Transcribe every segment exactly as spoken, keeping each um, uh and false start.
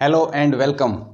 Hello and welcome.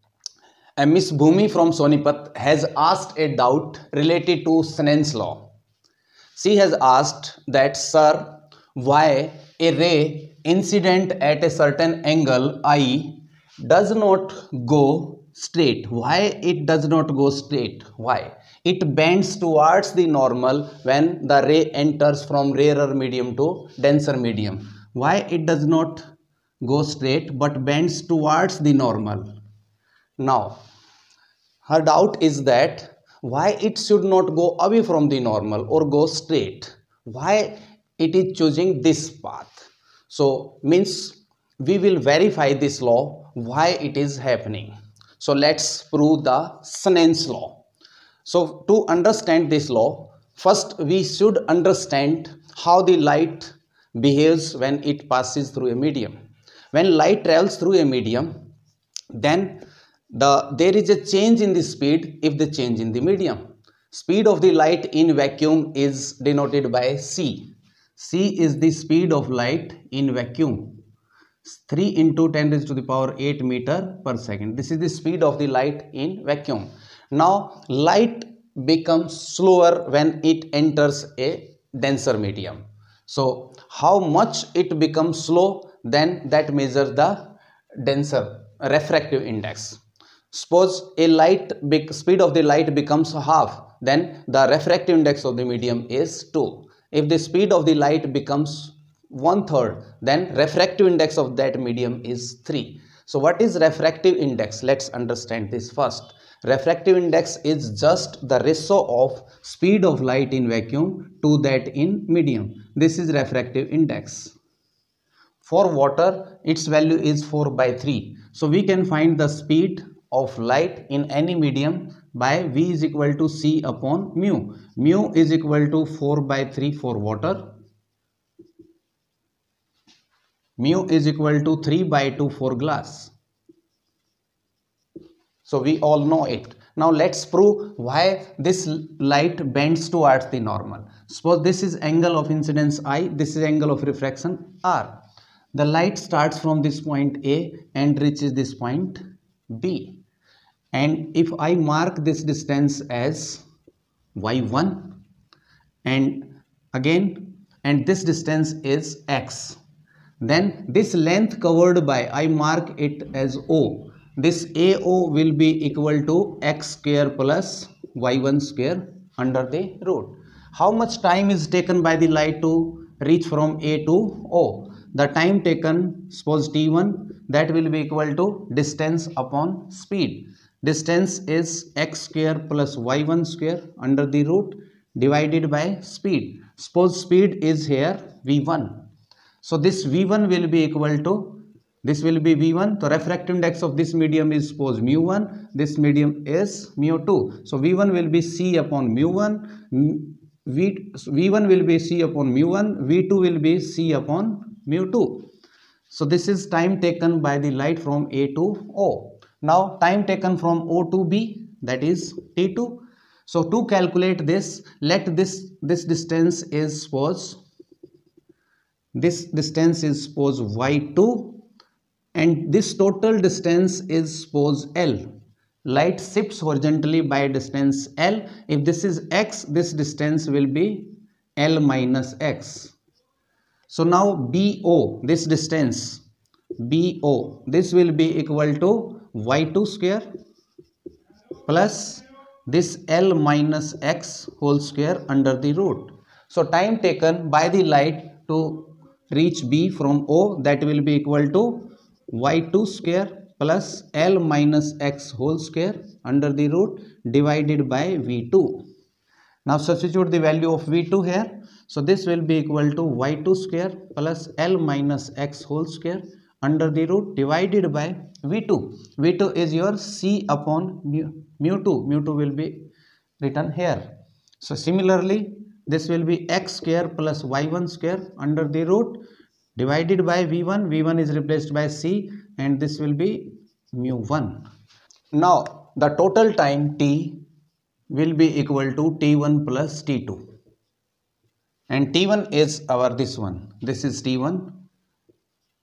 Uh, Miss Bhumi from Sonipat has asked a doubt related to Snell's law. She has asked that, sir, why a ray incident at a certain angle I does not go straight? Why it does not go straight? Why? It bends towards the normal when the ray enters from rarer medium to denser medium. Why it does not go straight but bends towards the normal? Now, her doubt is that why it should not go away from the normal or go straight. Why it is choosing this path? So, means we will verify this law, why it is happening. So, let's prove the Snell's law. So, to understand this law, first we should understand how the light behaves when it passes through a medium. When light travels through a medium, then the there is a change in the speed if the change in the medium. Speed of the light in vacuum is denoted by C. C is the speed of light in vacuum. three into ten raised to the power eight meter per second. This is the speed of the light in vacuum. Now, light becomes slower when it enters a denser medium. So, how much it becomes slow, then that measures the denser refractive index. Suppose a light speed of the light becomes half, then the refractive index of the medium is two. If the speed of the light becomes one third, then refractive index of that medium is three. So what is refractive index? Let's understand this first. Refractive index is just the ratio of speed of light in vacuum to that in medium. This is refractive index. For water, its value is four by three. So we can find the speed of light in any medium by V is equal to C upon mu. Mu is equal to four by three for water. Mu is equal to three by two for glass. So we all know it. Now let's prove why this light bends towards the normal. Suppose this is angle of incidence I, this is angle of refraction R. The light starts from this point A and reaches this point B. And if I mark this distance as Y one and again and this distance is X, then this length covered by, I mark it as O. This A O will be equal to X square plus Y one square under the root. How much time is taken by the light to reach from A to O? The time taken, suppose T one, that will be equal to distance upon speed. Distance is X square plus Y one square under the root divided by speed. Suppose speed is here V one. So this V one will be equal to, this will be V one. The refractive index of this medium is suppose mu one. This medium is mu two. So V one will be C upon mu one. V, V1 will be C upon mu one. V two will be C upon mu two. So this is time taken by the light from A to O. Now time taken from O to B, that is T two. So to calculate this, let this this distance is suppose this distance is suppose Y two and this total distance is suppose L. Light shifts horizontally by distance L. If this is X, this distance will be L minus X. So now B O, this distance B O, this will be equal to Y two square plus this L minus X whole square under the root. So time taken by the light to reach B from O, that will be equal to Y two square plus L minus X whole square under the root divided by V two. Now substitute the value of V two here. So this will be equal to Y two square plus L minus X whole square under the root divided by V two. V two is your C upon mu, mu two. Mu two will be written here. So similarly, this will be X square plus Y one square under the root divided by V one. V one is replaced by C and this will be mu one. Now the total time T will be equal to T one plus T two. And T one is our this one. This is T one.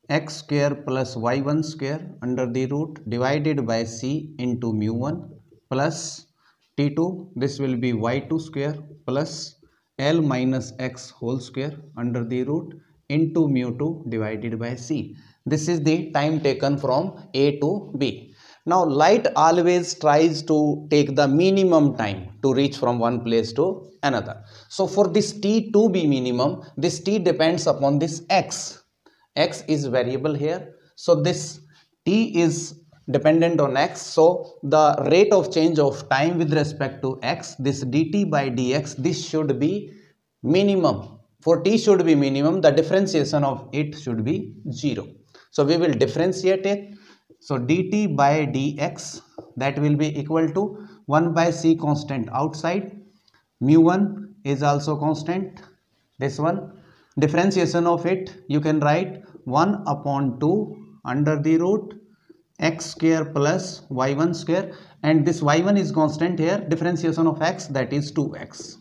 x square plus y one square under the root divided by c into mu one plus t two, this will be y two square plus L minus x whole square under the root into mu two divided by c. This is the time taken from A to B. Now light always tries to take the minimum time to reach from one place to another. So for this t to be minimum, this t depends upon this x. X is variable here. So this t is dependent on x. So the rate of change of time with respect to x, this dt by dx, this should be minimum. For t should be minimum, the differentiation of it should be zero. So we will differentiate it. So dt by dx, that will be equal to one by c constant outside. Mu one is also constant. This one, differentiation of it, you can write one upon two under the root x square plus y one square, and this y one is constant here. Differentiation of x, that is two x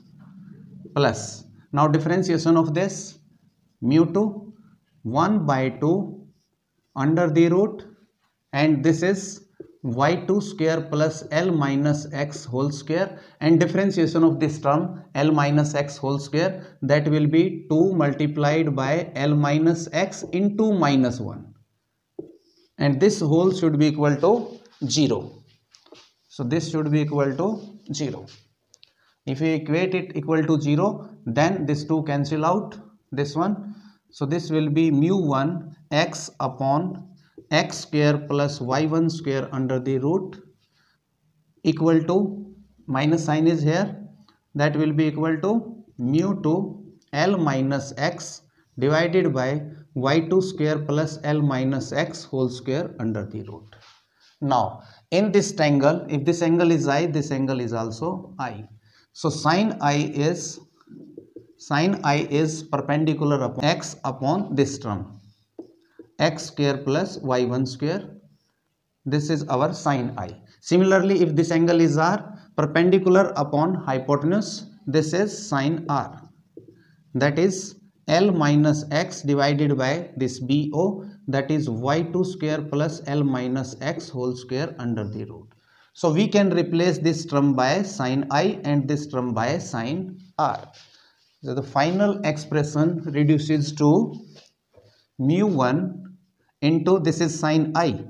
plus, now differentiation of this mu two, one by two under the root, and this is y two square plus L minus x whole square, and differentiation of this term L minus x whole square, that will be two multiplied by L minus x into minus one, and this whole should be equal to zero. So this should be equal to zero. If we equate it equal to zero, then this two cancel out, this one. So this will be mu one x upon x square plus y one square under the root equal to, minus sign is here, that will be equal to mu two L minus x divided by y two square plus L minus x whole square under the root. Now in this triangle, if this angle is I, this angle is also I. So sine I is sine I is perpendicular upon x upon this term, x square plus y one square. This is our sine I. Similarly, if this angle is R, perpendicular upon hypotenuse, this is sine R. That is L minus x divided by this B O, that is y two square plus L minus x whole square under the root. So we can replace this term by sine I and this term by sine R. So the final expression reduces to mu one into, this is sine I,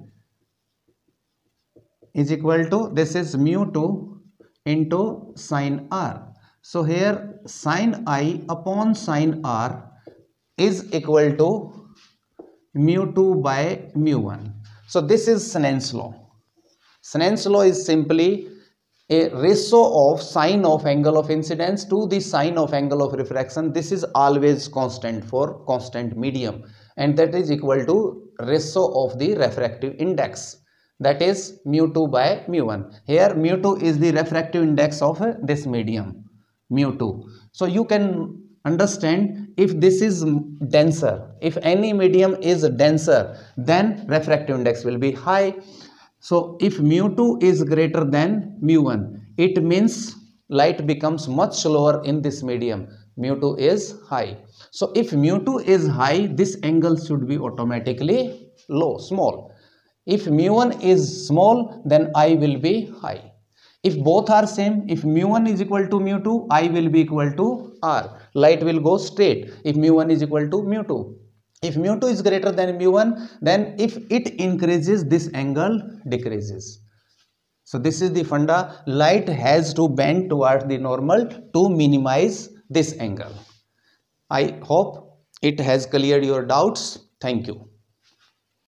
is equal to, this is mu two into sine R. So here sine I upon sine R is equal to mu two by mu one. So this is Snell's law. Snell's law is simply a ratio of sine of angle of incidence to the sine of angle of refraction. This is always constant for constant medium, and that is equal to ratio of the refractive index, that is mu two by mu one. Here mu two is the refractive index of this medium, mu two. So you can understand, if this is denser, if any medium is denser, then refractive index will be high. So if mu two is greater than mu one, it means light becomes much slower in this medium. Mu two is high. So if mu two is high, this angle should be automatically low, small. If mu one is small, then I will be high. If both are same, if mu one is equal to mu two, I will be equal to R. Light will go straight if mu one is equal to mu two. If mu two is greater than mu one, then if it increases, this angle decreases. So this is the funda. Light has to bend towards the normal to minimize this angle. I hope it has cleared your doubts. Thank you.